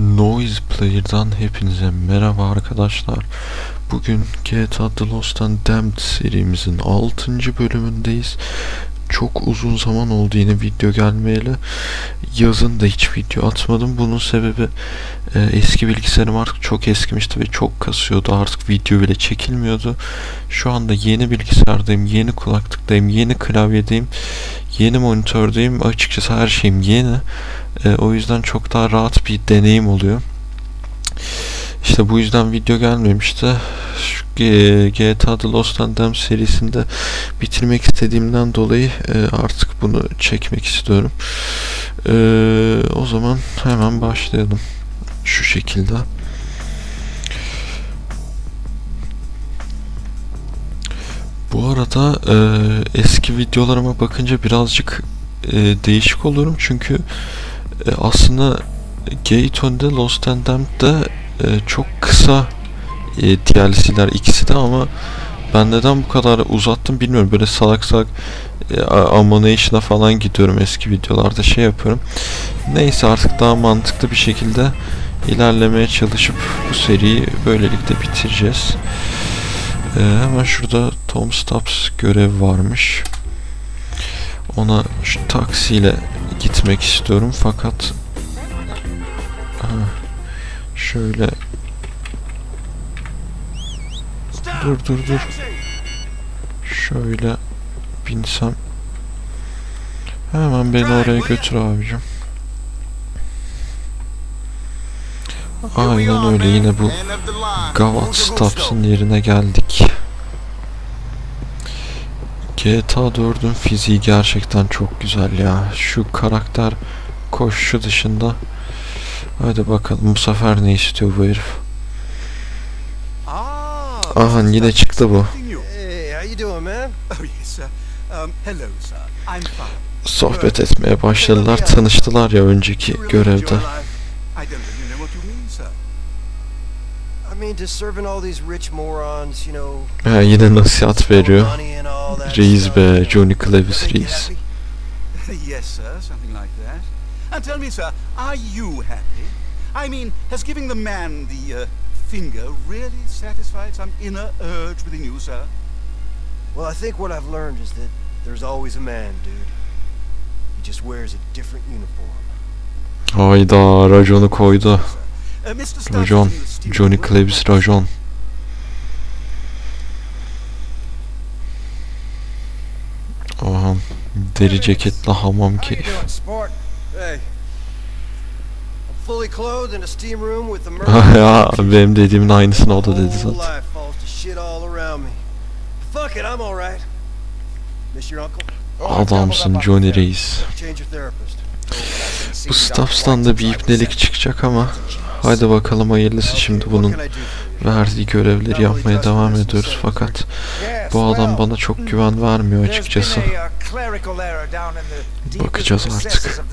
Noise Player'dan hepinize merhaba arkadaşlar. Bugün GTA The Lost and Damned serimizin 6. bölümündeyiz. Çok uzun zaman oldu yine video gelmeyeli. Yazın da hiç video atmadım. Bunun sebebi eski bilgisayarım artık çok eskimişti ve çok kasıyordu. Artık video bile çekilmiyordu. Şu anda yeni bilgisayardayım, yeni kulaklıktayım, yeni klavyedeyim, yeni monitördeyim. Açıkçası her şeyim yeni. O yüzden çok daha rahat bir deneyim oluyor. İşte bu yüzden video gelmemişti. GTA The Lost and Damned serisinde bitirmek istediğimden dolayı artık bunu çekmek istiyorum. O zaman hemen başlayalım. Şu şekilde. Bu arada eski videolarıma bakınca birazcık değişik olurum çünkü aslında Gatone'de Lost and Damned'de çok kısa DLC'ler ikisi de, ama ben neden bu kadar uzattım bilmiyorum. Böyle salak salak Ammunition'a falan gidiyorum, eski videolarda şey yapıyorum. Neyse, artık daha mantıklı bir şekilde ilerlemeye çalışıp bu seriyi böylelikle bitireceğiz. Hemen şurada Tom Stubbs görev varmış. Ona şu taksiyle gitmek istiyorum fakat şöyle dur şöyle binsem hemen beni oraya götür abicim. Aynen öyle, yine bu Gavat Stubbs'ın yerine geldik. GTA 4'ün fiziği gerçekten çok güzel ya. Şu karakter koşu dışında. Hadi bakalım bu sefer ne istiyor bu herif. Aha, yine çıktı bu. Sohbet etmeye başladılar, tanıştılar ya önceki görevde. Yine nasihat veriyor. Reis be, Johnny Clevis reis. Yes, sir, something like that. And tell me, sir, are you happy? I mean, has giving the man the finger really satisfied some inner urge within you, sir? Well, I think what I've learned is that there's always a man, dude. He just wears a different uniform. Hayda, raconu koydu. Racon, Johnny Clevis racon. Aha, deri ceketli hamam keyif. Ya benim dediğimin aynısını o da dedi zaten. Adamsın Johnny Reis. Bu Stubbs'tan da bir ipnelik çıkacak ama haydi bakalım hayırlısı. Şimdi bunun verdiği görevleri yapmaya devam ediyoruz fakat bu adam bana çok güven vermiyor açıkçası. Bakacağız artık.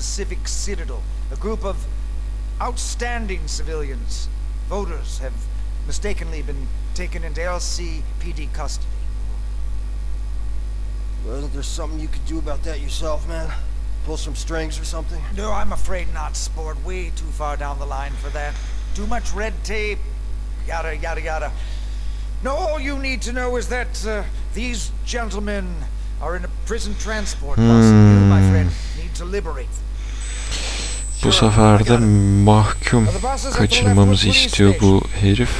Outstanding civilians, voters have mistakenly been taken into LCPD custody. Well, isn't there something you could do about that yourself, man? Pull some strings or something? No, I'm afraid not, sport. Way too far down the line for that. Too much red tape, yada yada yada. No, all you need to know is that these gentlemen are in a prison transport bus. You, my friend, need to liberate them. Bu sefer de mahkum kaçırmamızı istiyor bu herif.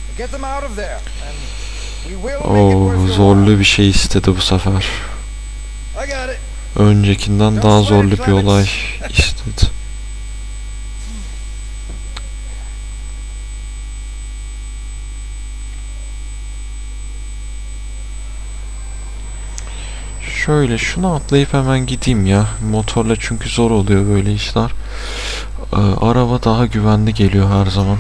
Zorlu bir şey istedi bu sefer. Öncekinden daha zorlu bir olay istedi. Şöyle şunu atlayıp hemen gideyim ya. Motorla çünkü zor oluyor böyle işler. Araba daha güvenli geliyor her zaman.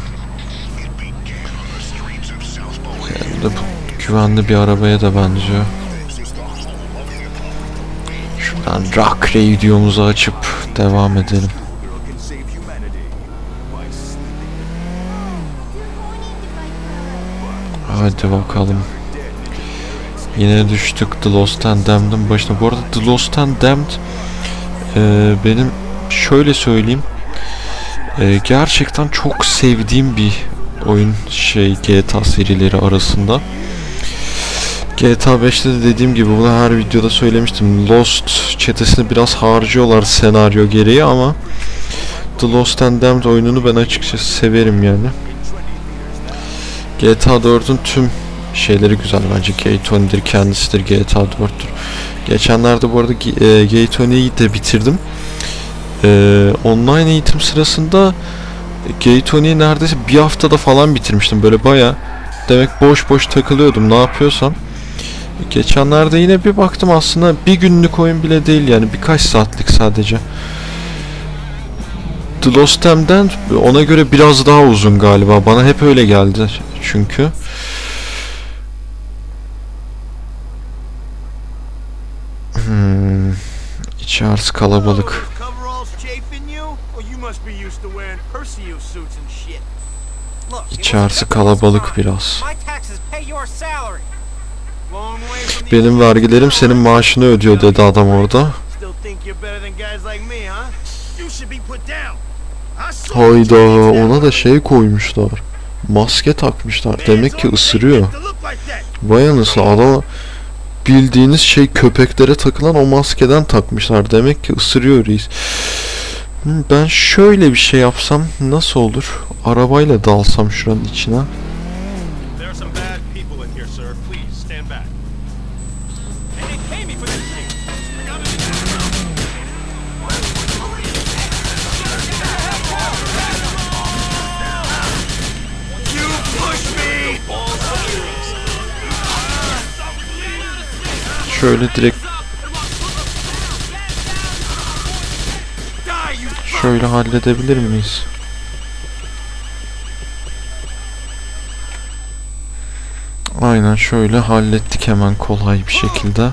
Hem de güvenli bir arabaya da benziyor. Şuradan Rock Radio'muzu açıp devam edelim. Hadi bakalım. Yine düştük The Lost and Damned'ın başına. Bu arada The Lost and Damned benim şöyle söyleyeyim, Gerçekten çok sevdiğim bir oyun GTA serileri arasında. GTA 5'te de dediğim gibi bunu her videoda söylemiştim. Lost çetesini biraz harcıyorlar senaryo gereği ama The Lost and Damned oyununu ben açıkçası severim yani. GTA 4'ün tüm şeyleri güzel bence. Gay-Tony'dir, kendisidir, GTA 4'tür. Geçenlerde bu arada Gay-Tony'yi de bitirdim. Online eğitim sırasında Gay-Tony'yi neredeyse bir haftada falan bitirmiştim. Böyle baya demek boş boş takılıyordum ne yapıyorsam. Geçenlerde yine bir baktım aslında bir günlük oyun bile değil yani birkaç saatlik sadece. The Lost and Damned ona göre biraz daha uzun galiba. Bana hep öyle geldi çünkü. İçerisi kalabalık. İçerisi kalabalık biraz. Benim vergilerim senin maaşını ödüyor dedi adam orada. Hayda, ona da şey koymuşlar. Maske takmışlar. Demek ki ısırıyor. Vay anasını, adama bildiğiniz köpeklere takılan o maskeden takmışlar. Demek ki ısırıyor reis. Ben şöyle bir şey yapsam nasıl olur? Arabayla dalsam şuranın içine. Şöyle direkt şöyle halledebilir miyiz? Aynen şöyle hallettik hemen kolay bir şekilde.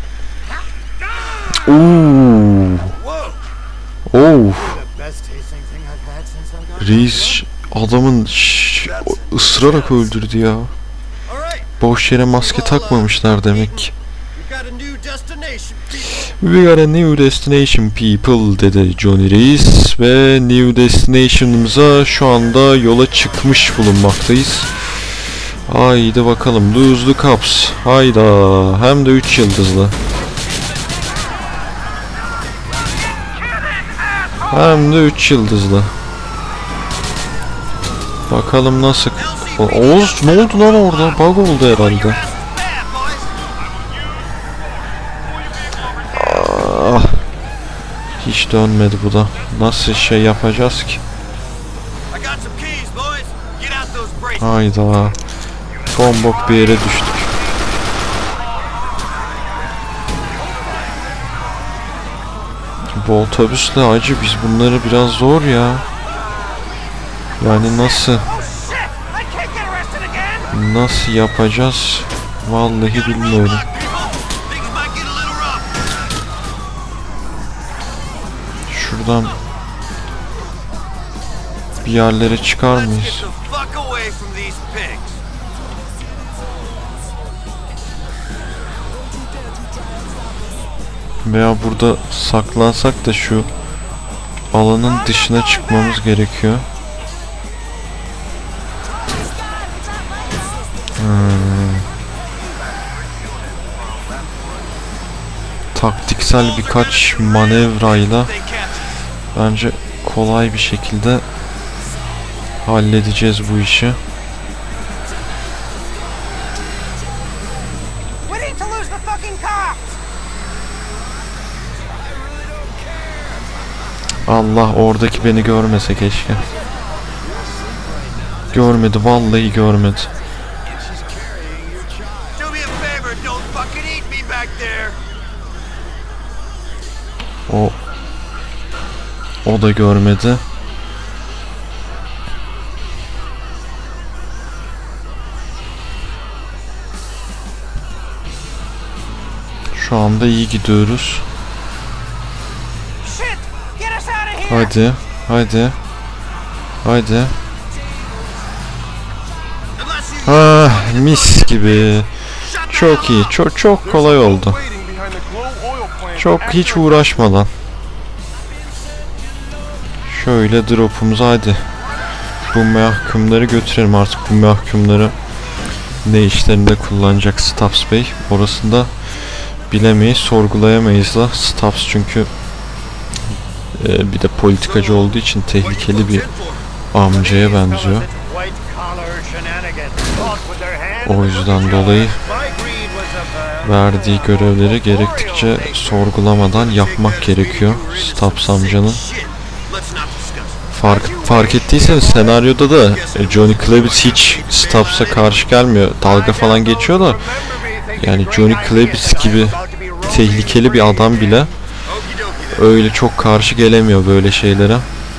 Reis adamın ısırarak öldürdü ya. Boş yere maske takmamışlar demek ki. We got a new destination people dedi Johnny Reis ve new destination'ımıza şu anda yola çıkmış bulunmaktayız. Haydi bakalım, lose the cups. Hayda, hem de 3 yıldızlı. Hem de 3 yıldızlı. Bakalım nasıl. Oğuz ne oldu lan orada? Bug oldu herhalde. Hiç dönmedi bu da. Nasıl şey yapacağız ki? Hayda. Tombok bir yere düştük. Bu otobüsle acı biz bunları biraz zor ya. Yani nasıl yapacağız? Vallahi bilmiyorum. Şuradan bir yerlere çıkar mıyız? Veya burada saklansak da şu alanın dışına çıkmamız gerekiyor. Taktiksel birkaç manevrayla bence kolay bir şekilde halledeceğiz bu işi. Allah, oradaki beni görmese keşke. Görmedi, vallahi görmedi. O da görmedi. Şu anda iyi gidiyoruz. Hadi, hadi. Hadi. Ah, mis gibi. Çok iyi. Çok kolay oldu. Çok hiç uğraşmadan. Şöyle drop'umuzu hadi. Bu mahkumları götürelim artık. Bu mahkumları ne işlerinde kullanacak Stubbs Bey? Orasında bilemeyiz, sorgulayamayız da. Stubbs çünkü bir de politikacı olduğu için tehlikeli bir amcaya benziyor. O yüzden dolayı verdiği görevleri gerektikçe sorgulamadan yapmak gerekiyor Stubbs amcanın. Fark ettiyseniz senaryoda da Johnny Klebitz hiç Stubbs'a karşı gelmiyor. Dalga falan geçiyor da yani Johnny Klebitz gibi tehlikeli bir adam bile öyle çok karşı gelemiyor böyle şeylere.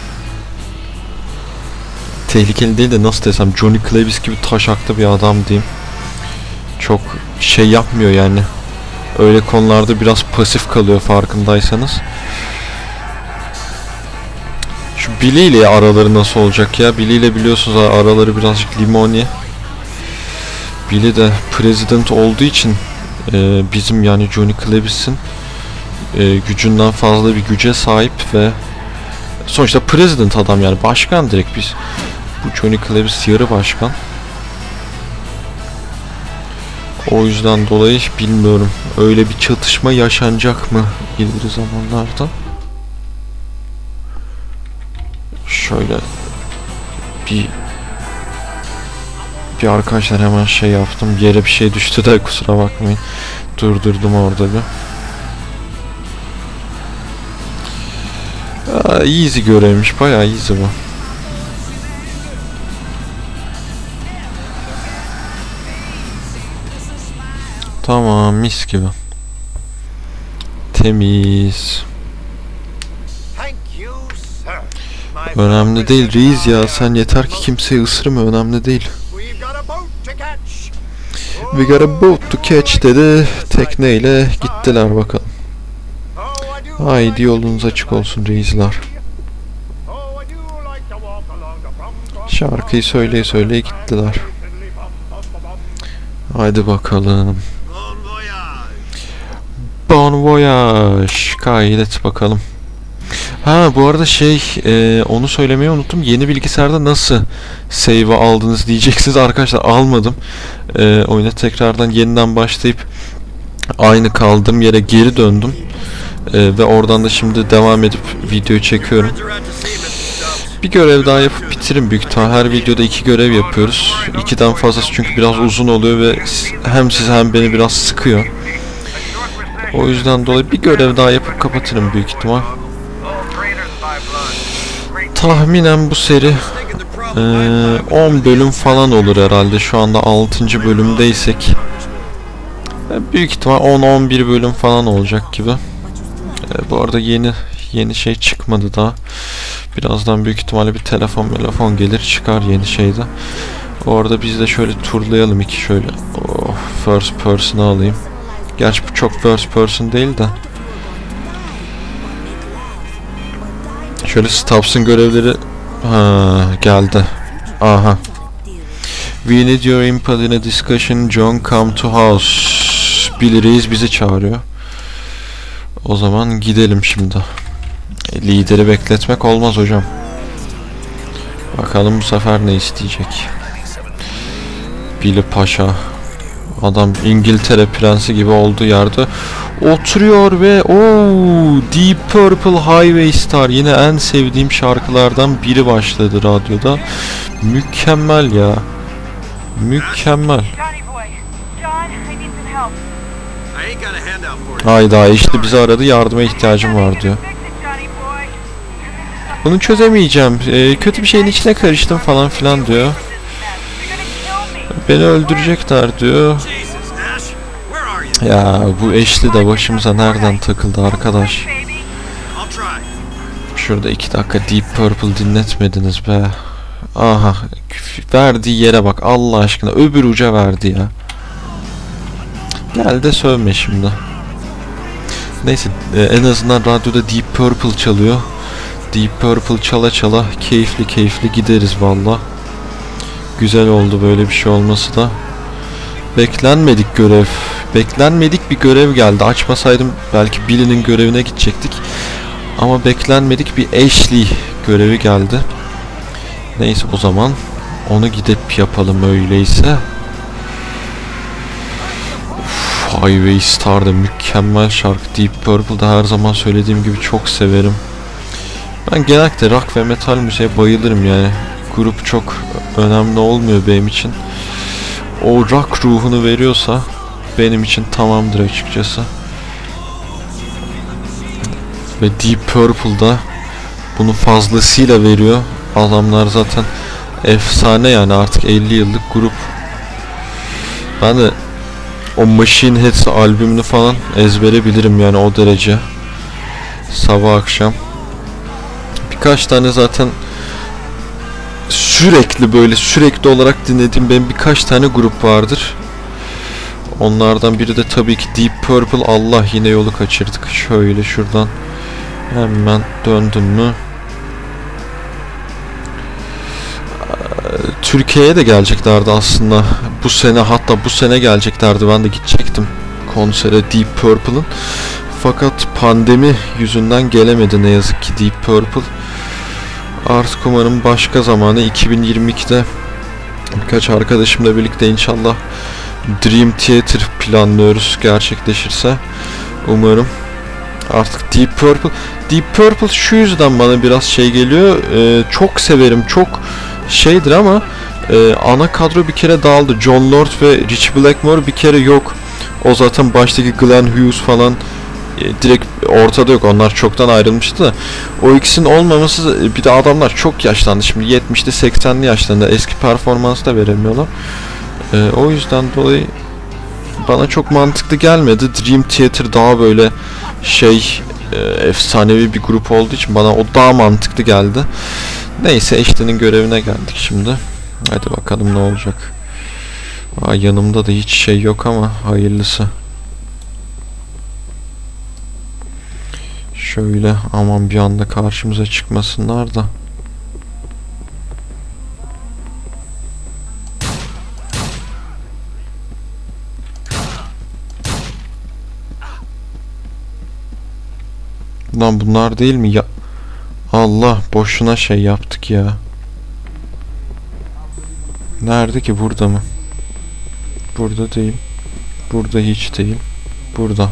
Tehlikeli değil de nasıl desem, Johnny Klebitz gibi taşaklı bir adam diyeyim. Çok şey yapmıyor yani. Öyle konularda biraz pasif kalıyor farkındaysanız. Şu Billy ile araları nasıl olacak ya? Billy ile biliyorsunuz araları birazcık limoni. Billy de president olduğu için bizim yani Johnny Klebitz'in gücünden fazla bir güce sahip ve sonuçta president adam, yani başkan direkt. Biz bu Johnny Klebitz yarı başkan. O yüzden dolayı bilmiyorum, öyle bir çatışma yaşanacak mı ileri zamanlarda. Şöyle bir arkadaşlar hemen şey yaptım, yere bir şey düştü de kusura bakmayın, durdurdum orada bir. Easy görevmiş, bayağı easy bu. Tamam, mis gibi. Temiz. Önemli değil reis ya, sen yeter ki kimseyi ısırma, önemli değil. We got a boat to catch dedi. Tekneyle gittiler bakalım. Haydi yolunuz açık olsun reisler. Şarkıyı söyleye söyleye gittiler. Haydi bakalım. Bon voyage. Kaydet bakalım. Ha bu arada onu söylemeyi unuttum. Yeni bilgisayarda nasıl save'ı aldınız diyeceksiniz arkadaşlar. Almadım. Oyuna tekrardan yeniden başlayıp aynı kaldığım yere geri döndüm. Ve oradan da şimdi devam edip video çekiyorum. Bir görev daha yapıp bitiririm büyük ihtimal. Her videoda 2 görev yapıyoruz. 2'den fazlası çünkü biraz uzun oluyor ve hem siz hem beni biraz sıkıyor. O yüzden dolayı bir görev daha yapıp kapatırım büyük ihtimal. Tahminen bu seri 10 bölüm falan olur herhalde. Şu anda 6. bölümdeysek büyük ihtimal 10-11 bölüm falan olacak gibi. Bu arada yeni şey çıkmadı daha. Birazdan büyük ihtimalle bir telefon gelir, çıkar yeni şeyde. Orada biz de şöyle turlayalım şöyle. First person'ı alayım. Gerçi bu çok first person değil de. Şöyle Stubbs'ın görevleri geldi. Aha. We need your input in a discussion. John come to house. Billy Reis bizi çağırıyor. O zaman gidelim şimdi. Lideri bekletmek olmaz hocam. Bakalım bu sefer ne isteyecek. Billy Paşa. Adam İngiltere prensi gibi olduğu yerde oturuyor ve Deep Purple Highway Star, yine en sevdiğim şarkılardan biri başladı radyoda. Mükemmel ya. Mükemmel. Hayda, işte bizi aradı, yardıma ihtiyacım var diyor. Bunu çözemeyeceğim. Kötü bir şeyin içine karıştım falan filan diyor. Beni öldürecekler diyor. Ya bu Ashley de başımıza nereden takıldı arkadaş. Şurada 2 dakika Deep Purple dinletmediniz be. Aha, verdiği yere bak Allah aşkına, öbür uca verdi ya. Gel de sövme şimdi. Neyse, en azından radyoda Deep Purple çalıyor. Deep Purple çala çala keyifli gideriz valla. Güzel oldu böyle bir şey olması da. Beklenmedik görev. Beklenmedik bir görev geldi. Açmasaydım belki Billy'nin görevine gidecektik. Ama beklenmedik bir Ashley görevi geldi. Neyse o zaman onu gidip yapalım öyleyse. Highway Star'da mükemmel şarkı. Deep Purple'da her zaman söylediğim gibi çok severim. Ben genellikle rock ve metal müziğe bayılırım yani. Grup çok önemli olmuyor benim için. O rock ruhunu veriyorsa benim için tamamdır açıkçası. Ve Deep Purple'da bunu fazlasıyla veriyor. Adamlar zaten efsane yani, artık 50 yıllık grup. Ben de o Machine Heads albümünü falan ezbere bilirim yani, o derece. Sabah akşam. Birkaç tane zaten sürekli olarak dinlediğim benim birkaç tane grup vardır. Onlardan biri de tabii ki Deep Purple. Allah, yine yolu kaçırdık. Şöyle şuradan hemen döndüm mü? Türkiye'ye de geleceklerdi aslında bu sene, hatta bu sene geleceklerdi, ben de gidecektim konsere Deep Purple'ın, fakat pandemi yüzünden gelemedi ne yazık ki Deep Purple. Artık umarım başka zamanı 2022'de birkaç arkadaşımla birlikte inşallah Dream Theater planlıyoruz, gerçekleşirse umarım. Artık Deep Purple şu yüzden bana biraz şey geliyor, çok severim, çok şeydir ama ana kadro bir kere dağıldı. John Lord ve Rich Blackmore bir kere yok. O zaten baştaki Glenn Hughes falan direkt ortada yok. Onlar çoktan ayrılmıştı da. O ikisinin olmaması, bir de adamlar çok yaşlandı. Şimdi 70'li 80'li yaşlarında, eski performans da veremiyorlar. O yüzden dolayı bana çok mantıklı gelmedi. Dream Theater daha böyle efsanevi bir grup olduğu için bana o daha mantıklı geldi. Neyse, Ashley'nin görevine geldik şimdi. Hadi bakalım ne olacak. Yanımda da hiç şey yok ama hayırlısı. Şöyle aman bir anda karşımıza çıkmasınlar da. Lan bunlar değil mi ya? Allah, boşuna şey yaptık ya. Nerede ki? Burada mı? Burada değil. Burada hiç değil. Burada.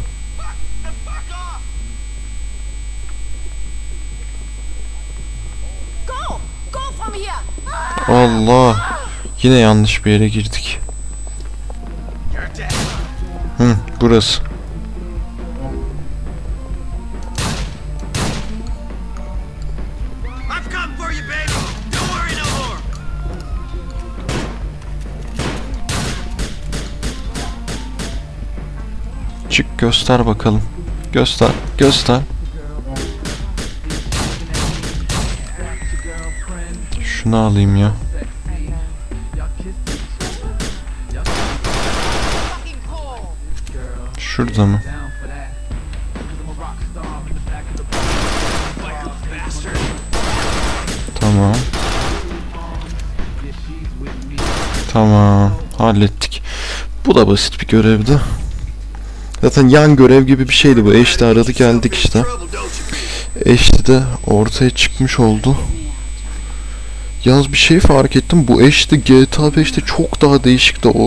Allah. Yine yanlış bir yere girdik. Burası. Çık, göster bakalım. Göster. Şunu alayım ya. Şurada mı? Tamam. Hallettik. Bu da basit bir görevdi. Zaten yan görev gibi bir şeydi bu. Ashley aradı, geldik işte. Ashley de ortaya çıkmış oldu. Yalnız bir şey fark ettim. Bu Ashley GTA 5'te çok daha değişikti o.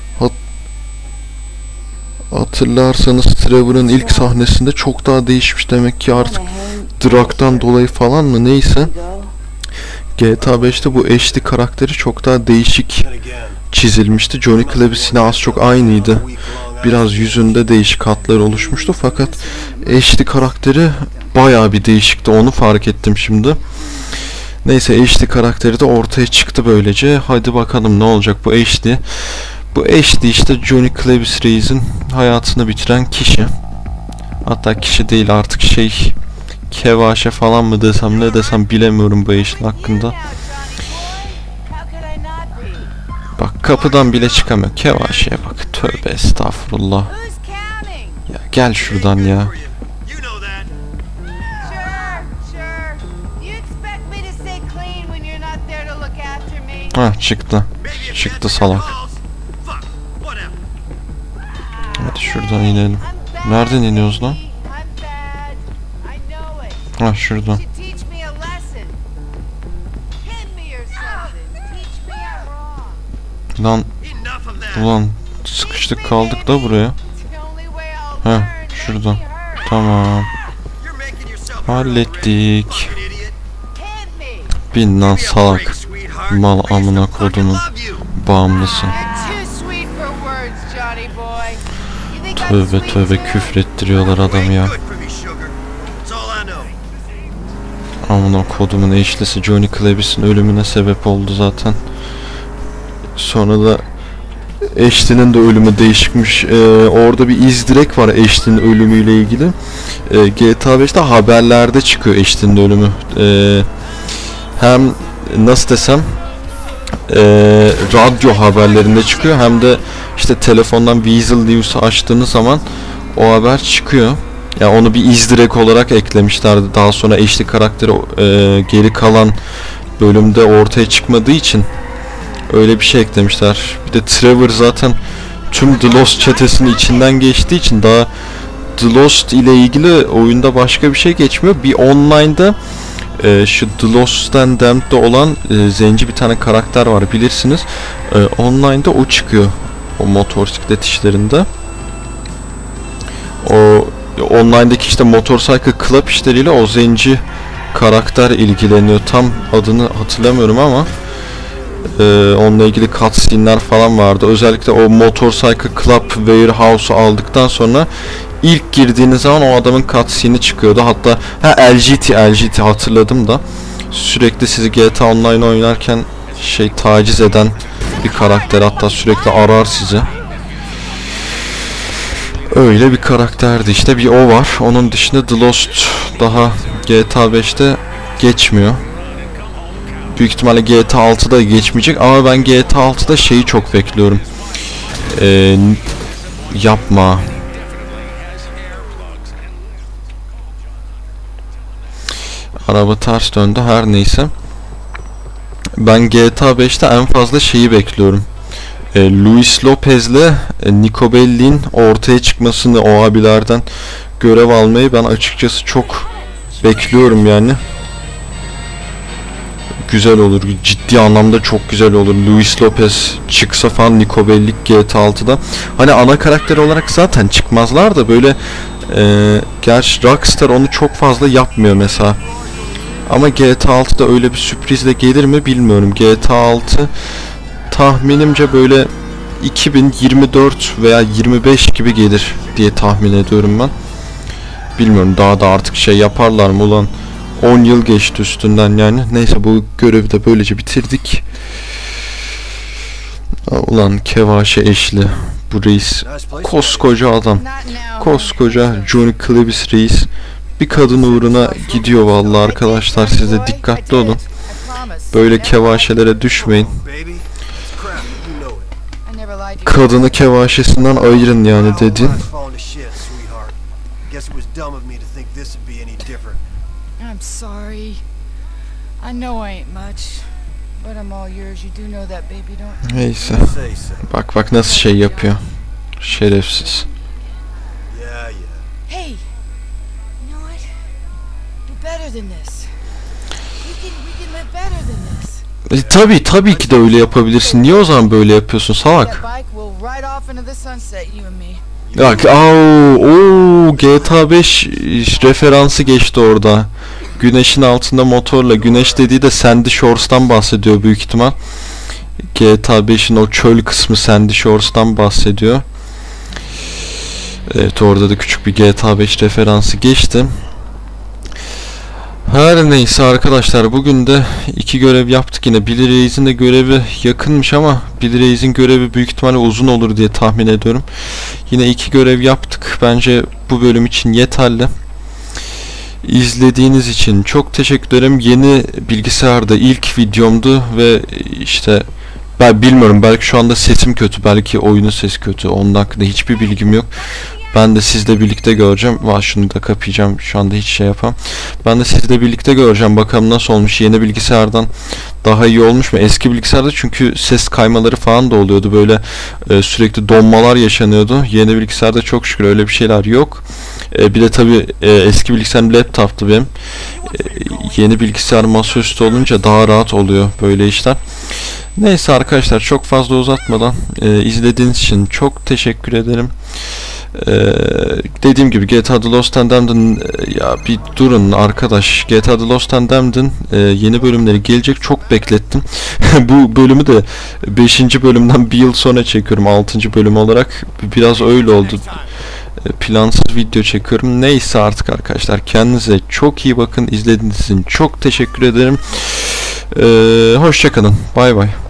Hatırlarsanız Trevor'ın ilk sahnesinde çok daha değişmiş, demek ki artık drug'dan dolayı falan mı neyse. GTA 5'te bu Ashley karakteri çok daha değişik çizilmişti. Johnny Clevis yine az çok aynıydı. Biraz yüzünde değişik hatlar oluşmuştu fakat Ashley karakteri bayağı bir değişikti, onu fark ettim şimdi. Neyse, Ashley karakteri de ortaya çıktı böylece. Hadi bakalım ne olacak bu Ashley. Bu Ashley işte Johnny Clevis Reis'in hayatını bitiren kişi. Hatta kişi değil artık, kevaşe falan mı desem ne desem bilemiyorum bu Ashley hakkında. Bak, kapıdan bile çıkamıyor. Kevaşe'ye bak. Tövbe estağfurullah. Ya gel şuradan ya. Ha, çıktı. Çıktı salak. Hadi şuradan inelim. Nereden iniyoruz lan? Ha şurada. Lan ulan sıkıştık kaldık da buraya. Heh şurada. Tamam. Hallettik. Bin lan salak. Mal amına kodumun bağımlısı. Tövbe tövbe küfrettiriyorlar adamı ya. Amına kodumun eşlisi Johnny Clevis'in ölümüne sebep oldu zaten. Sonra da Ashley'nin de ölümü değişikmiş. Orada bir izdirek var Ashley'nin ölümüyle ilgili. GTA 5'te haberlerde çıkıyor Ashley'nin ölümü. Hem nasıl desem radyo haberlerinde çıkıyor, hem de işte telefondan Weasel News'u açtığınız zaman o haber çıkıyor. Yani onu bir izdirek olarak eklemişlerdi. Daha sonra Ashley karakteri geri kalan bölümde ortaya çıkmadığı için öyle bir şey eklemişler. Bir de Trevor zaten tüm The Lost çetesinin içinden geçtiği için daha The Lost ile ilgili oyunda başka bir şey geçmiyor. Bir online'da şu The Lost and Damned'de olan zenci bir tane karakter var, bilirsiniz. Online'da o çıkıyor. O motosiklet işlerinde. O online'daki işte Motorcycle Club işleriyle o zenci karakter ilgileniyor. Tam adını hatırlamıyorum ama onunla ilgili cutscene'ler falan vardı. Özellikle o Motorcycle Club Warehouse'u aldıktan sonra ilk girdiğiniz zaman o adamın cutscene'i çıkıyordu. Hatta LGT hatırladım da, sürekli sizi GTA Online oynarken taciz eden bir karakter, hatta sürekli arar sizi. Öyle bir karakterdi işte, bir o var. Onun dışında The Lost daha GTA 5'te geçmiyor. Büyük ihtimalle GTA 6'da geçmeyecek ama ben GTA 6'da şeyi çok bekliyorum. Yapma. Araba ters döndü, her neyse. Ben GTA 5'te en fazla şeyi bekliyorum. Luis Lopez'le Nico Bellic'in ortaya çıkmasını, o abilerden görev almayı ben açıkçası çok bekliyorum yani. Güzel olur, ciddi anlamda çok güzel olur. Luis Lopez çıksa falan, Nico Bellic GTA 6'da. Hani ana karakter olarak zaten çıkmazlar da böyle gerçi Rockstar onu çok fazla yapmıyor mesela. Ama GTA 6'da öyle bir sürprizle gelir mi bilmiyorum. GTA 6 tahminimce böyle 2024 veya 25 gibi gelir diye tahmin ediyorum ben. Bilmiyorum, daha da artık şey yaparlar mı ulan, 10 yıl geçti üstünden yani. Neyse, bu görevi de böylece bitirdik. Ulan Kevaşe eşli bu reis, koskoca adam, koskoca Johnny Clevis reis bir kadın uğruna gidiyor vallahi arkadaşlar. Siz de dikkatli olun, böyle kevaşelere düşmeyin. Kadını kevaşesinden ayırın yani dedin. I'm sorry. I know I ain't much, but I'm all yours. You do know that, baby, don't you? Neyse. Bak nasıl şey yapıyor. Şerefsiz. Hey, you know what? Do better than this. We can live better than this. Tabii ki de öyle yapabilirsin. Niye o zaman böyle yapıyorsun salak? Bak, GTA 5 referansı geçti orada. Güneşin altında motorla. Güneş dediği de Sandy Shores'tan bahsediyor büyük ihtimal. GTA 5'in o çöl kısmı Sandy Shores'tan bahsediyor. Evet, orada da küçük bir GTA 5 referansı geçti. Her neyse arkadaşlar, bugün de 2 görev yaptık yine. Billy Reis'in de görevi yakınmış ama Billy Reis'in görevi büyük ihtimalle uzun olur diye tahmin ediyorum. Yine 2 görev yaptık. Bence bu bölüm için yeterli. İzlediğiniz için çok teşekkür ederim. Yeni bilgisayarda ilk videomdu ve işte ben bilmiyorum, belki şu anda sesim kötü, belki oyunun sesi kötü. Onun hakkında hiçbir bilgim yok. Ben de sizle birlikte göreceğim. Şunu da kapayacağım. Şu anda hiç şey yapamam. Ben de sizle birlikte göreceğim. Bakalım nasıl olmuş. Yeni bilgisayardan daha iyi olmuş mu? Eski bilgisayarda çünkü ses kaymaları falan da oluyordu. Böyle sürekli donmalar yaşanıyordu. Yeni bilgisayarda çok şükür öyle bir şeyler yok. Bir de tabi eski bilgisayarım laptoptu benim. Yeni bilgisayar masaüstü olunca daha rahat oluyor böyle işler. Neyse arkadaşlar, çok fazla uzatmadan izlediğiniz için çok teşekkür ederim. Dediğim gibi GTA The Lost and Damned'ın ya bir durun arkadaş, GTA The Lost and Damned'ın yeni bölümleri gelecek, çok beklettim. Bu bölümü de 5. bölümden bir yıl sonra çekiyorum, 6. bölüm olarak. Biraz öyle oldu. Plansız video çekiyorum. Neyse artık arkadaşlar, kendinize çok iyi bakın. İzlediğiniz için çok teşekkür ederim. Hoşça kalın. Bay bay.